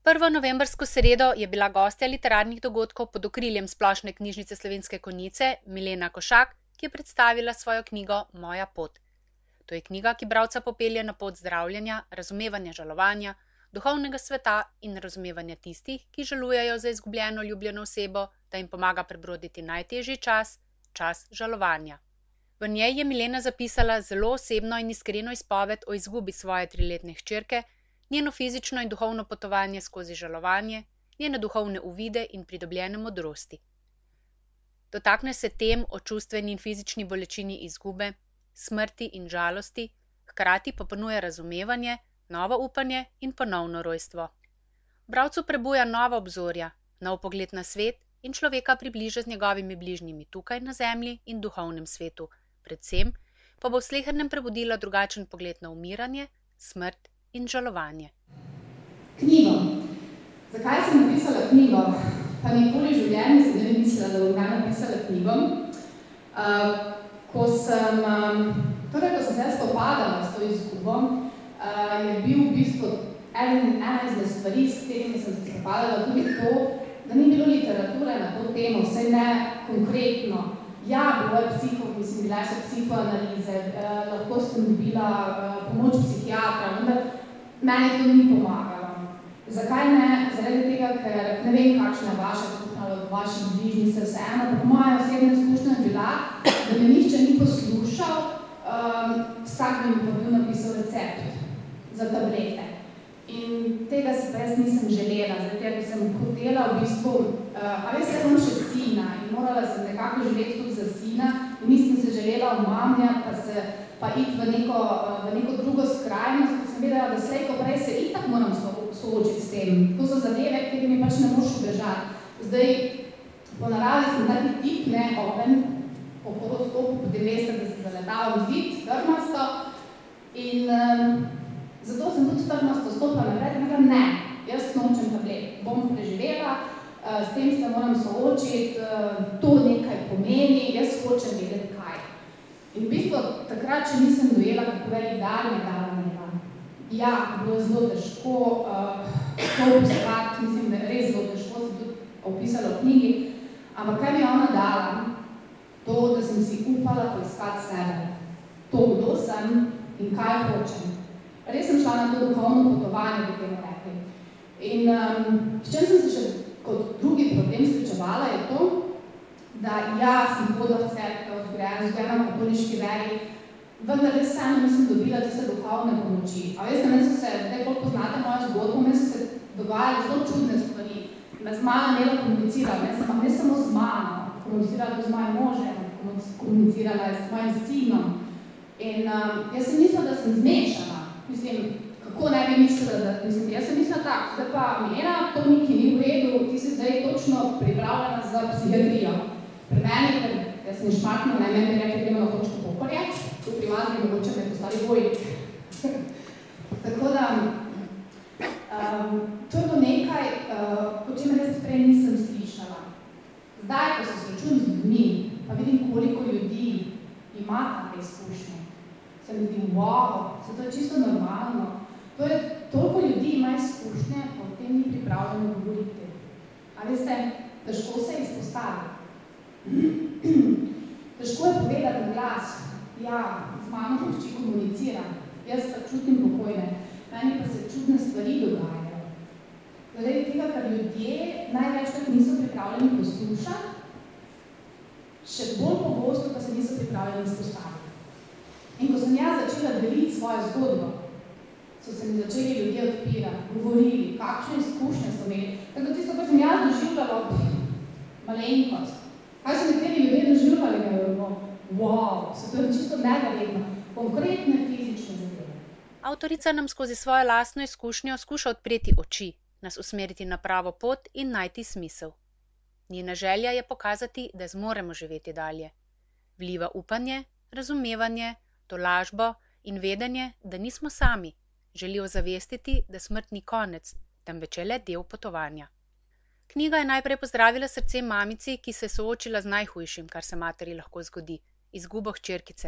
Prvo novembrsko sredo je bila gostja literarnih dogodkov pod okriljem Splošne knjižnice Slovenske Konjice Milena Košak, ki je predstavila svojo knjigo Moja pot. To je knjiga, ki bralca popelje na pot zdravljenja, razumevanja žalovanja, duhovnega sveta in razumevanja tistih, ki žalujejo za izgubljeno ljubljeno osebo, da jim pomaga prebroditi najtežji čas, čas žalovanja. V njej je Milena zapisala zelo osebno in iskreno izpoved o izgubi svoje 3-letne hčerke, njeno fizično in duhovno potovanje skozi žalovanje, njene duhovne uvide in pridobljene modrosti. Dotakne se tem o čustveni in fizični bolečini izgube, smrti in žalosti, hkrati pa ponuja razumevanje, novo upanje in ponovno rojstvo. Bralcu prebuja nova obzorja, nov pogled na svet in človeka približa z njegovimi bližnjimi tukaj na zemlji in duhovnem svetu, predvsem pa bo v slehernem prebudila drugačen pogled na umiranje, smrt in žalovanje. Knjigo. Zakaj sem napisala knjigo? Pa nikoli v življenju se ne bi mislila, da bom napisala knjigo. Ko sem se spopadala s to izgubo, je bil v bistvu ena izmed stvari, s katerimi sem se spopadala, tudi to, da ni bilo literature na to temo, vsaj ne konkretno. Ja, bile so psihoanalize, lahko sem dobila pomoč psihiatra, vendar meni to ni pomagalo. Zakaj ne? Zaradi tega, ker ne vem, kakšna je vaša izkušnja od vaših bližnjih, se vseeno, ampak moja osebna izkušnja je bila, da me nihče ni poslušal, vsak bi mi pa bil napisal recept za tablete. In tega si pa jaz nisem želela, zaradi tega sem hotela v bistvu, jaz sem še sina in morala sem nekako živeti tudi za sina in nisem se želela omamljati, pa iti v neko drugo skrajnost, ker sem vedela, da slej ko prej se itak moram soočiti s tem. To so zadeve, kjer mi pač ne moš ubežati. Zdaj, po naravi sem taki tip, ne, oven, po horoskopu, potem veste, da se zaletava v zid, trmasto in zato sem tudi trmasto stopila naprej, ne, jaz nočem tablet, bom preživela, s tem se moram soočiti, to nekaj pomeni, jaz hočem vedeti kaj. In v bistvu takrat še nisem dojela, kako velik dar mi dala Milena. Ja, bilo je zelo težko to opisati, mislim, da je res zelo težko, sem tudi opisala v knjigi, ampak kaj mi je ona dala? To, da sem si upala poiskati sebe. To, kdo sem in kaj hočem. Res sem šla na to duhovno potovanje, bi temu rekli. In s čem sem se še kot drugi problem srečevala je to, da ja, sem hodila v cerkev, vzgojena v katoliški veri, vendar res vseeno nisem dobila tiste duhovne pomoči. A veste, meni so se, zdaj bolj poznate mojo zgodbo, meni so se dogajale zelo čudne stvari. Me z mano imela komunicirala, ne samo z mano, komunicirala tudi z mojim možem, komunicirala s mojim sinom. In jaz sem mislila, da sem zmešana. Mislim, kako ne bi mislila, da jaz sem mislila tako, zdaj pa Milena, to nekaj ni v redu, ti si zdaj točno pripravljena za psihiatrijo. Pri meni, ker jaz sem šmartna, meni bi rekli, gremo na točko Pokorje, tu pri vas bi mogoče me postali bojnik. Tako da, to je bilo nekaj, o čemer jaz prej nisem slišala. Zdaj, ko se srečujem z ljudmi, pa vidim, koliko ljudi ima take izkušnje, se mi zdi, wow, se to je čisto normalno. To je, toliko ljudi ima izkušnje, pa o tem ni pripravljeno govoriti. A veste, težko se izpostavi. Težko je povedati na glas, ja, z mano hči komuniciram, jaz pa čutim pokojne, meni pa se čudne stvari dogajajo. Zaradi tega, ker ljudje največkrat niso pripravljeni poslušati, še bolj pogosto pa se niso pripravljeni izpostaviti. In ko sem jaz začela deliti svojo zgodbo, so se mi začeli ljudje odpirati, govorili, kakšne izkušnje so imeli. Tako tisto, kar sem jaz doživljala, malenkost. Kaj so nekateri ljudje doživljali, da je bilo? Wow, se to je čisto neverjetno. Konkretne fizične zadeve. Avtorica nam skozi svojo lastno izkušnjo skuša odpreti oči, nas usmeriti na pravo pot in najti smisel. Njena želja je pokazati, da zmoremo živeti dalje. Vliva upanje, razumevanje, tolažbo in vedenje, da nismo sami. Želi ozavestiti, da smrt ni konec, temveč je le del potovanja. Knjiga je najprej pozdravila srce mamici, ki se je soočila z najhujšim, kar se materi lahko zgodi, izgubo hčerkice.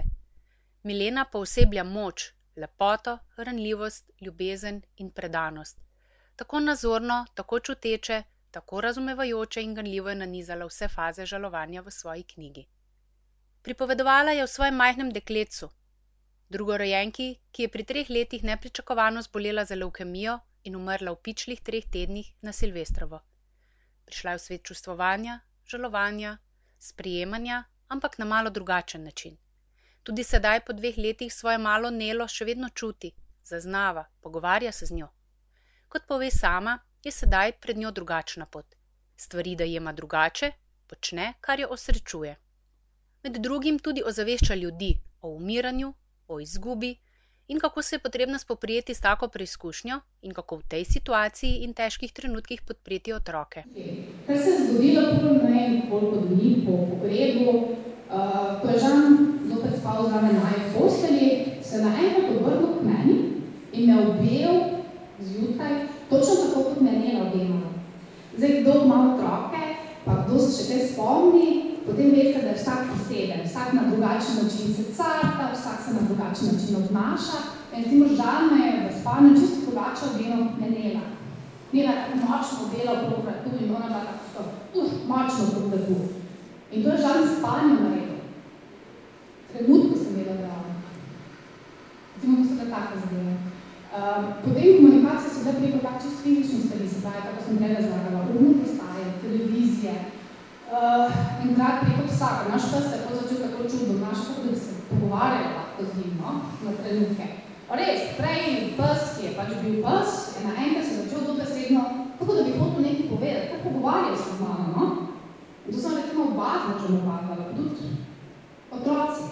Milena pooseblja moč, lepoto, ranljivost, ljubezen in predanost. tako nazorno, tako čuteče, tako razumevajoče in ganljivo je nanizala vse faze žalovanja v svoji knjigi. Pripovedovala je o svojem majhnem dekletcu, drugorojenki, ki je pri 3 letih nepričakovano zbolela za levkemijo in umrla v pičlih 3 tednih na Silvestrovo. Prišla je v svet čustvovanja, žalovanja, sprejemanja, ampak na malo drugačen način. Tudi sedaj po 2 letih svojo malo Nelo še vedno čuti, zaznava, pogovarja se z njo. Kot pove sama, je sedaj pred njo drugačna pot. Stvari dojema drugače, počne, kar jo osrečuje. Med drugim tudi ozavešča ljudi o umiranju, o izgubi in kako se je potrebno spoprijeti s tako preizkušnjo in kako v tej situaciji in težkih trenutkih podpreti otroke. Kar se je zgodilo koliko dni po pogrebu, ko je Žan zopet spal zraven naju v postelji, se naenkrat obrnil k meni in me objel zjutraj, točno tako kot me je Nela objemala. Zdaj, kdo ima otroke, pa kdo se še kaj spomni, potem veste, da je vsak poseben, vsak na drugačen način se carta, vsak se na drugačen način obnaša. In recimo Žan me je v spanju čisto drugače objemal kot me Nela. Nela je tako močno objela okrog vratu in ona bila tako močno okrog vratu. In to je Žan v spanju naredil. Trenutko sem vedela, da je. Recimo, to so da take zadeve. Potem komunikacije so da preko tak čisto fizičnih stvari, se pravi, kako sem prej razlagala, umne postaje, televizije, enkrat preko psa, ker naš pes se je začel tako čudno, tako da bi se pogovarjali lahko z njim, na trenutke. Res, prej pes, ki je pač bil pes, je naenkrat se začel dobesedno, tako da bi hotel nekaj povedati, tako pogovarjal se z mano, In to sem recimo oba značajno opazila, tudi otroci.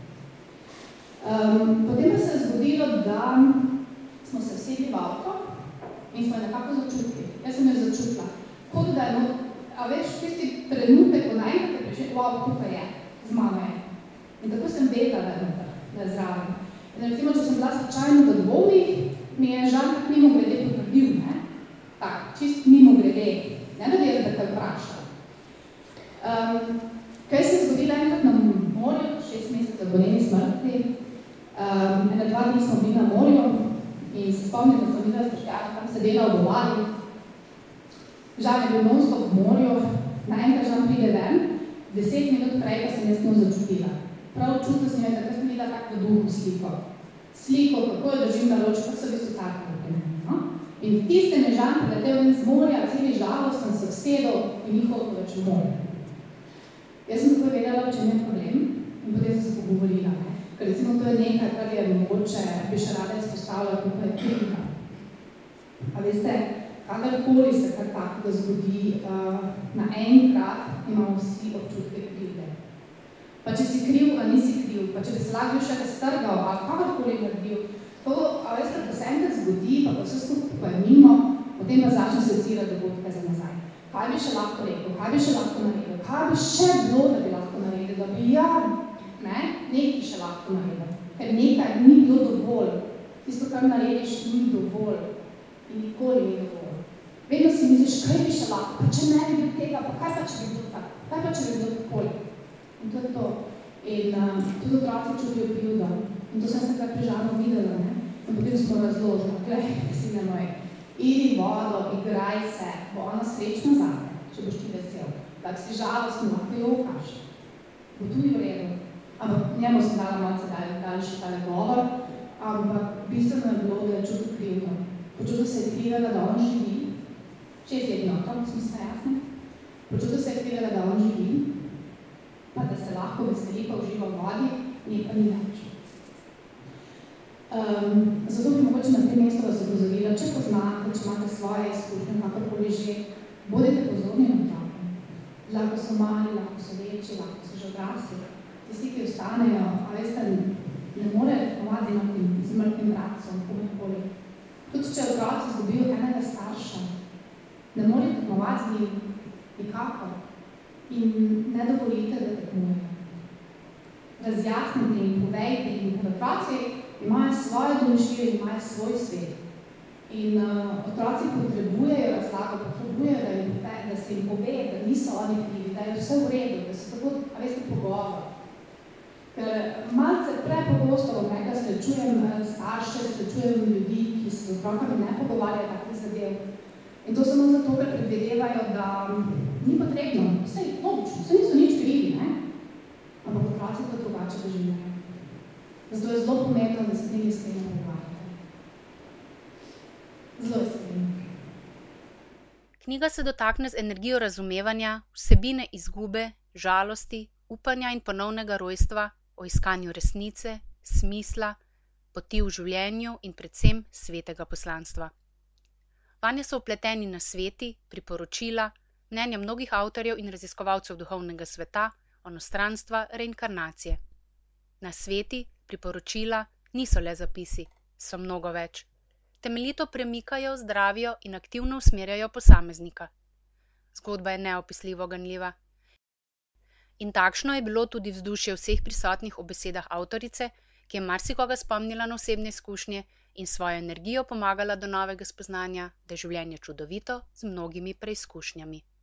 Potem pa se je zgodilo, da smo se vsedli v avto in smo jo nekako začutili. Jaz sem jo začutila. Kot da je, a veš, tisti trenutek, ko naenkrat je prišel, wow, tukaj je, z mano je. In tako sem vedela, da je zraven. In recimo, če sem bila slučajno v dvomih, mi je Žan tak mimogrede potrdil, ne? Tak, čist mimogrede, ne da je kaj vprašal. Kaj se je zgodilo enkrat na morju, 6 mesecev po njeni smrti, 2 dni smo bili na morju in se spomnim, da smo videla straškjača, tam sedela ob obali. Žan je bil non-stop v morju, naenkrat Žan pride ven, 10 minut prej pa sem jaz njo začutila. Prav čutila sem jo, da sem videla tako v duhu sliko. Sliko, kako jo držim na roč, kako so visotarke. In v tistem je Žan priletel ven z morja, celi žalosten se vsedel in ni hotel več v morju. Jaz sem tako vedela, če je problem in potem sem se pogovorila. Ker recimo to je nekaj, kar je mogoče, bi še rada izpostavila, kako je kritika. A veste, kadarkoli se kar takega zgodi, naenkrat imamo vsi občutke krivde. Pa če si kriv, a nisi kriv, pa če bi se lahko še raztrgal, ali kadarkoli naredil, to, a veste, ko se enkrat zgodi, pa vse skupaj mimo, potem pa začne secirati dogodke za nazaj. Kaj bi še lahko rekel, kaj bi še lahko naredil, kaj bi še bilo, da bi lahko naredil, da bi nekaj še lahko naredil. Ker nekaj ni bilo dovolj. Tisto, kar narediš, ni dovolj. In nikoli ni dovolj. Vedno si misliš, kaj bi še lahko, pa če ne bi bil tega, pa kaj pa če bi bilo tako, kaj pa če bi bilo takoli. In to je to. In tudi otroci čutijo krivdo. In to sem se takrat pri Žanu videla, ne? In potem smo razložili, glej, sine moj, idi vodo, igraj se, bo ona srečna zate, če boš ti vesel. Tak si žalostno, lahko jokaš. Bo tudi v redu. Ampak njemu sem dala malce daljši tale govor, ampak bistveno je bilo, da je čutil krivdo. Počutil se je krivega, da on živi. 6-letni otrok, smo se jasni. Počutil se je krivega, da on živi, pa da se lahko veseli, pa uživa v vodi, ne pa ni več. Zato bi mogoče na tem mestu vas opozorila, če poznate, če imate svoje izkušnje, kakorkoli že, bodite pozorni na otroke. Lahko so mali, lahko so večji, lahko so že odrasli. Tisti, ki ostanejo, a veste, ne more ponovati z mrtvim bratcem, komorkoli. Tudi če otroci izgubijo enega starša, ne morete ponovati z njim nikakor in ne dovolite, da tekmujejo. Razjasnite in povejte in otroci imajo svoje domišljije, imajo svoj svet. In otroci potrebujejo razlago, potrebujejo, da se jim pove, da niso oni krivi, da je vse v redu, da so tako, a veste, pogovor. Ker malce prepogosto, bom rekla, srečujem starše, srečujem ljudi, ki se z otrokami ne pogovarjajo takih zadev. In to samo zato, ker predvidevajo, da ni potrebno, saj logično, saj niso nič krivi, ne? Ampak otroci to drugače doživljajo. Zato je zelo pomembno, da se njimi iskreno pogovarjate. Zelo iskreno. Knjiga se dotakne z energijo razumevanja, vsebine izgube, žalosti, upanja in ponovnega rojstva, o iskanju resnice, smisla, poti v življenju in predvsem svetega poslanstva. Vanje so vpleteni nasveti, priporočila, mnenja mnogih avtorjev in raziskovalcev duhovnega sveta, onostranstva, reinkarnacije. Nasveti, priporočila niso le zapisi, so mnogo več. Temeljito premikajo, zdravijo in aktivno usmerjajo posameznika. Zgodba je neopisljivo ganljiva. In takšno je bilo tudi vzdušje vseh prisotnih ob besedah avtorice, ki je marsikoga spomnila na osebne izkušnje in svojo energijo pomagala do novega spoznanja, da je življenje čudovito z mnogimi preizkušnjami.